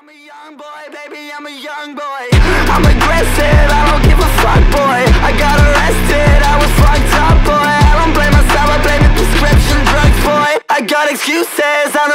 I'm a young boy, baby, I'm a young boy. I'm aggressive, I don't give a fuck, boy. I got arrested, I was fucked up, boy. I don't blame myself, I blame the prescription drugs, boy. I got excuses, I